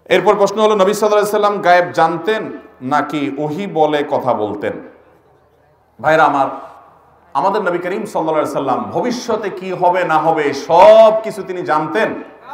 এরপর প্রশ্ন হলো, নবী সাল্লাল্লাহু আলাইহি সাল্লাম গায়েব জানতেন নাকি ওহী বলে কথা বলতেন? ভাইরা আমার, আমাদের নবী করিম সাল্লাল্লাহু আলাইহি সাল্লাম ভবিষ্যতে কি হবে না হবে সব কিছু তিনি জানতেন।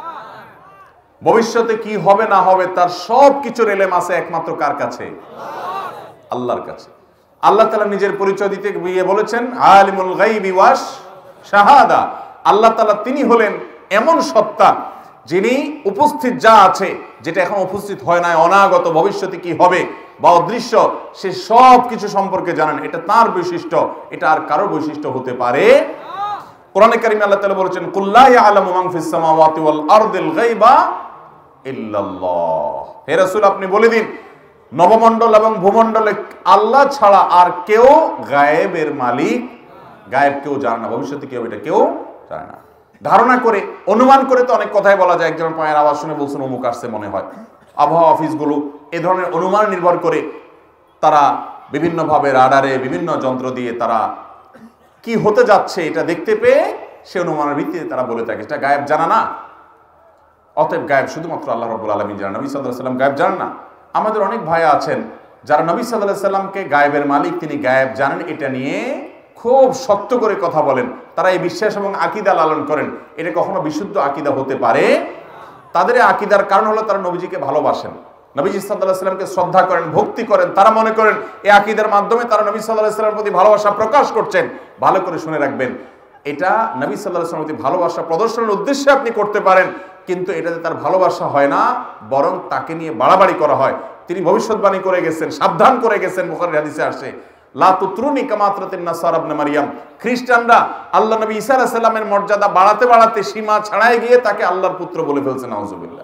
ভবিষ্যতে কি হবে না হবে তার সব কিছুর ইলম আছে একমাত্র কার কাছে? আল্লাহর কাছে। আল্লাহ তাআলা নিজের পরিচয় দিতে গিয়ে বলেছেন, আলিমুল গায়বি ওয়াশ শাহাদা। আল্লাহ তাআলা তিনি হলেন এমন সত্তা যিনি উপস্থিত যা আছে, যেটা এখন উপস্থিত হয় না, অনাগত ভবিষ্যতে কি হবে বা অদৃশ্য, সে সব কিছু সম্পর্কে জানেন। এটা তার বৈশিষ্ট্য, এটা আর কারো বৈশিষ্ট্য হতে পারে। কোরআনে কারিমে আল্লাহ তাআলা বলেছেন, কুল লা ইয়ালামু মান ফিস সামাওয়াতি ওয়াল আরদিল গায়বা ইল্লাল্লাহ। হে রাসূল, আপনি বলে দিন, নবমণ্ডল এবং ভূমণ্ডলে আল্লাহ ছাড়া আর কেউ গায়েবের মালিক, গায়েব কেউ জানে না, ভবিষ্যতে কি হবে এটা কেউ জানে না। ধারণা করে, অনুমান করে তো অনেক কথাই বলা যায়। একজন পায়ের আওয়াজ শুনে বলছেন অমুক আসছে মনে হয়। আবহাওয়া অফিসগুলো এ ধরনের অনুমান নির্ভর করে তারা বিভিন্নভাবে রাডারে বিভিন্ন যন্ত্র দিয়ে তারা কি হতে যাচ্ছে এটা দেখতে পেয়ে সে অনুমানের ভিত্তিতে তারা বলে থাকে। এটা গায়েব জানা না। অতএব গায়েব শুধুমাত্র আল্লাহ রাব্বুল আলামিন জানেন, নবী সাল্লাল্লাহু আলাইহি ওয়াসাল্লাম গায়েব জানেন না। আমাদের অনেক ভাই আছেন যারা নবী সাল্লাল্লাহু আলাইহি ওয়াসাল্লামকে গায়েবের মালিক, তিনি গায়েব জানেন এটা নিয়ে খুব শক্ত করে কথা বলেন। তারা এই বিশ্বাস এবং আকীদা লালন করেন। এটা কখনো বিশুদ্ধ আকীদা হতে পারে? তাদের আকীদার কারণ হলো তারা নবীজিকে ভালোবাসেন, নবীজি সাল্লাল্লাহু আলাইহি ওয়াসাল্লামকে শ্রদ্ধা করেন, ভক্তি করেন। তারা মনে করেন এই আকীদার মাধ্যমে তারা নবী সাল্লাল্লাহু আলাইহি ওয়াসাল্লামের প্রতি ভালোবাসা প্রকাশ করছেন। ভালো করে শুনে রাখবেন, এটা নবী সাল্লাল্লাহু আলাইহি ওয়াসাল্লামের প্রতি ভালোবাসা প্রদর্শনের উদ্দেশ্যে আপনি করতে পারেন, কিন্তু এটাতে তার ভালোবাসা হয় না, বরং তাকে নিয়ে বাড়াবাড়ি করা হয়। তিনি ভবিষ্যৎবাণী করে গেছেন, সাবধান করে গেছেন। বুখারীর হাদিসে আসে, লা তুতরুনি কামা আতরাতিন নাসারা ইবনে মারইয়াম। খ্রিস্টানরা আল্লাহ নবী ঈসা আলাইহিস সালামের মর্যাদা বাড়াতে বাড়াতে সীমা ছাড়াই গিয়ে তাকে আল্লাহর পুত্র বলে ফেলছে, নাউজুবিল্লাহ।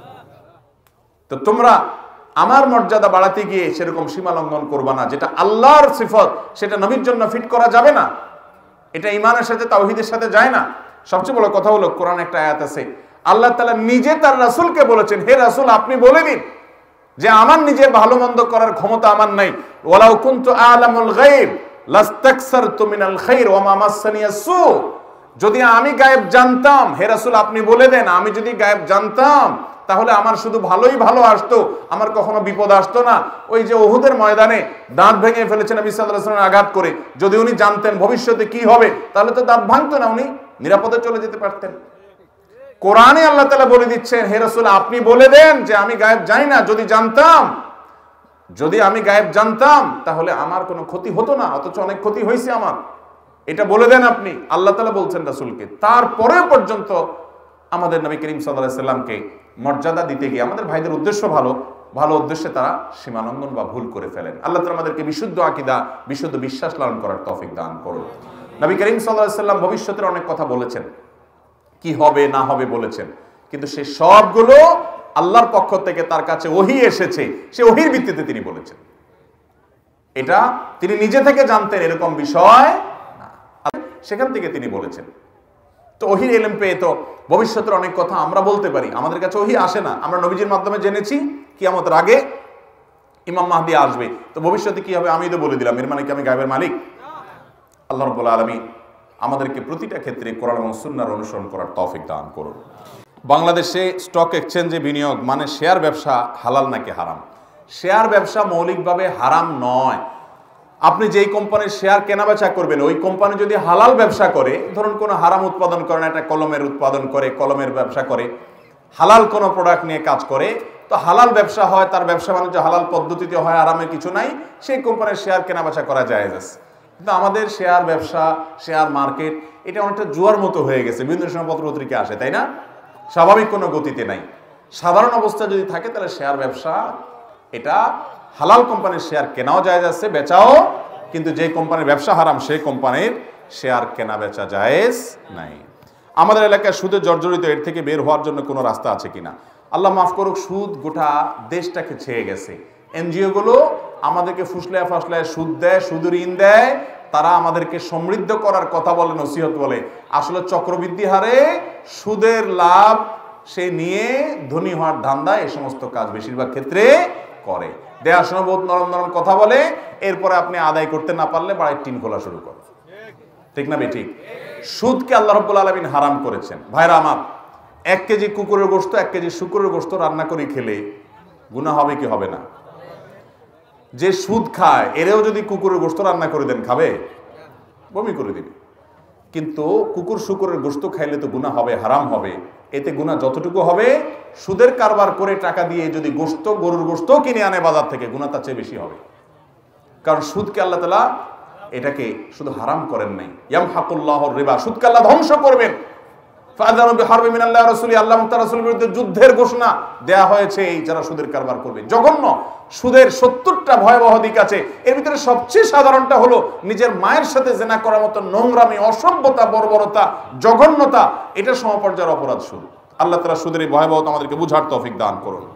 তো তোমরা আমার মর্যাদা বাড়াতে গিয়ে সেরকম সীমা লঙ্ঘন করবা না। যেটা আল্লাহর সিফত সেটা নবীর জন্য ফিট করা যাবে না। এটা ঈমানের সাথে তাওহীদের সাথে যায় না। সবচেয়ে বড় কথা হলো, কোরআন একটা আয়াত আছে, আল্লাহ তাআলা নিজে তার রাসূলকে বলেছেন, হে রাসূল আপনি বলে দিন যে আমার নিজের ভালো মন্দ করার ক্ষমতা আমার নাই। ওয়ালাউ কুনতু আ'লামুল গায়ব লাস্তাকসারতু মিনাল খায়র ওয়া মা মাসসানিয়াস সু। যদি আমি গায়েব জানতাম, হে রাসূল আপনি বলে দেন, আমি যদি গায়েব জানতাম তাহলে আমার শুধু ভালোই ভালো আসতো, আমার কখনো বিপদ আসতো না। ওই যে উহুদের ময়দানে দাঁত ভেঙে ফেলেছেন নবী সাল্লাল্লাহু আলাইহি ওয়াসাল্লাম আঘাত করে, যদি উনি জানতেন ভবিষ্যতে কি হবে তাহলে তো দাঁত ভাঙতো না, উনি নিরাপদে চলে যেতে পারতেন। কোরআনে আল্লাহ তাআলা বলে দিচ্ছেন, হে রাসূল আপনি বলে দেন যে আমি গায়েব জানি না, যদি আমি গায়েব জানতাম তাহলে আমার কোনো ক্ষতি হতো না, অথচ অনেক ক্ষতি হয়েছে আমার, এটা বলে দেন আপনি। আল্লাহ তাআলা বলছেন রাসূলকে। তারপরে পর্যন্ত আমাদের নবী করিম সাল্লাল্লাহু আলাইহি ওয়াসাল্লামকে মর্যাদা দিতে গিয়ে আমাদের ভাইদের উদ্দেশ্য ভালো উদ্দেশ্যে তারা সীমালঙ্ঘন বা ভুল করে ফেলেন। আল্লাহ তাআলা আমাদেরকে বিশুদ্ধ আকীদা, বিশুদ্ধ বিশ্বাস লালন করার তৌফিক দান করুন। নবী করিম সাল্লাল্লাহু আলাইহি ওয়াসাল্লাম ভবিষ্যতের অনেক কথা বলেছেন, কি হবে না হবে বলেছেন, কিন্তু সে সবগুলো আল্লাহর পক্ষ থেকে তার কাছে ওহী এসেছে, সে ওহীর ভিত্তিতে তিনি বলেছেন। এটা তিনি নিজে থেকে জানতেন এরকম বিষয় না, সেখান থেকে তিনি বলেছেন। তো ওহীর ইলম পেয়ে তো ভবিষ্যতের অনেক কথা আমরা বলতে পারি। আমাদের কাছে ওহী আসে না, আমরা নবীজির মাধ্যমে জেনেছি কিয়ামতের আগে ইমাম মাহদী আসবে, তো ভবিষ্যতে কি হবে আমি তো বলে দিলাম, এর মানে কি আমি গায়েবের মালিক? আল্লাহ রাব্বুল আলামিন আমাদেরকে প্রতিটা ক্ষেত্রে কোরআন এবং সুন্নাহর অনুসরণ করার তৌফিক দান করুন। বাংলাদেশে স্টক এক্সচেঞ্জে বিনিয়োগ মানে শেয়ার ব্যবসা হালাল নাকি হারাম? শেয়ার ব্যবসা মৌলিকভাবে হারাম নয়। আপনি যেই কোম্পানির শেয়ার কেনাবেচা করবেন, ওই কোম্পানি যদি হালাল ব্যবসা করে, ধরুন কোনো হারাম উৎপাদন করে না, একটা কলমের উৎপাদন করে, কলমের ব্যবসা করে, হালাল কোনো প্রোডাক্ট নিয়ে কাজ করে, তো হালাল ব্যবসা হয়, তার ব্যবসা বাণিজ্য হালাল পদ্ধতিতে হয়, আরামের কিছু নাই, সেই কোম্পানির শেয়ার কেনাবেচা করা জায়েজ আছে। কিন্তু আমাদের শেয়ার ব্যবসা, শেয়ার মার্কেট এটা অনেকটা জুয়ার মতো হয়ে গেছে। বিভিন্ন সময় পত্রপত্রিকা আসে, তাই না? স্বাভাবিক কোনো গতিতে নাই। সাধারণ অবস্থা যদি থাকে তাহলে শেয়ার ব্যবসা এটা হালাল কোম্পানির শেয়ার কেনাও জায়েজ আছে, বেচাও, কিন্তু যে কোম্পানির ব্যবসা হারাম সেই কোম্পানির শেয়ার কেনা বেচা জায়েজ নাই। আমাদের এলাকায় সুদে জর্জরিত, এর থেকে বের হওয়ার জন্য কোনো রাস্তা আছে কিনা? আল্লাহ মাফ করুক, সুদ গোটা দেশটাকে ছেয়ে গেছে। এনজিও গুলো আমাদেরকে ফুসলায় ফাসলায় সুদ দেয়, সুদের ঋণ দেয়, তারা আমাদেরকে সমৃদ্ধ করার কথা বলে, নসিহত বলে। আসলে চক্রবৃদ্ধি হারে সুদের লাভ সে নিয়ে ধনী হওয়ার ধান্দা এই সমস্ত কাজ বেশিরভাগ ক্ষেত্রে করে। দেয়া শোনা বহুত নরম নরম কথা বলে, এরপরে আপনি আদায় করতে না পারলে বাড়ির টিন খোলা শুরু করে। ঠিক না বেঠিক? সুদকে আল্লাহ রাব্বুল আলামিন হারাম করেছেন। ভাইরা আমার, 1 কেজি কুকুরের গোশত 1 কেজি শুকুরের গোশত রান্না করে খেলে গুনাহ হবে কি হবে না? যে সুদ খায় এরেও যদি কুকুরের গোশত রান্না করে দেন খাবে? বমি করে দিবে। কিন্তু কুকুর শুকুরের গোশত খাইলে তো গুনাহ হবে, হারাম হবে। এতে গুনাহ যতটুকু হবে, সুদের কারবার করে টাকা দিয়ে যদি গোশত, গরুর গোশত কিনে আনে বাজার থেকে, গুনাহ তার চেয়ে বেশি হবে। কারণ সুদকে আল্লাহ তাআলা এটাকে শুধু হারাম করেন নাই, ইয়ামহাকুল্লাহুর রিবা, সুদকে আল্লাহ ধ্বংস করবেন। ফাযানু বিহারবি মিনাল্লাহি ওয়া রাসূলিহি, আল্লাহ এবং তার রাসূলের বিরুদ্ধে যুদ্ধের ঘোষণা দেয়া হয়েছে এই যারা সুদের কারবার করবে। জঘন্য। সুদের 70টা ভয়াবহ দিক আছে, এর ভিতরে সবচেয়ে সাধারণটা হলো নিজের মায়ের সাথে জিনা করার মতো নোংরামি, অসভ্যতা, বর্বরতা, জঘন্যতা, এটা সমপর্যায়ের অপরাধ সুদ। আল্লাহ তাআলা সুদের এই ভয়াবহতা আমাদেরকে বুঝার তৌফিক দান করুন।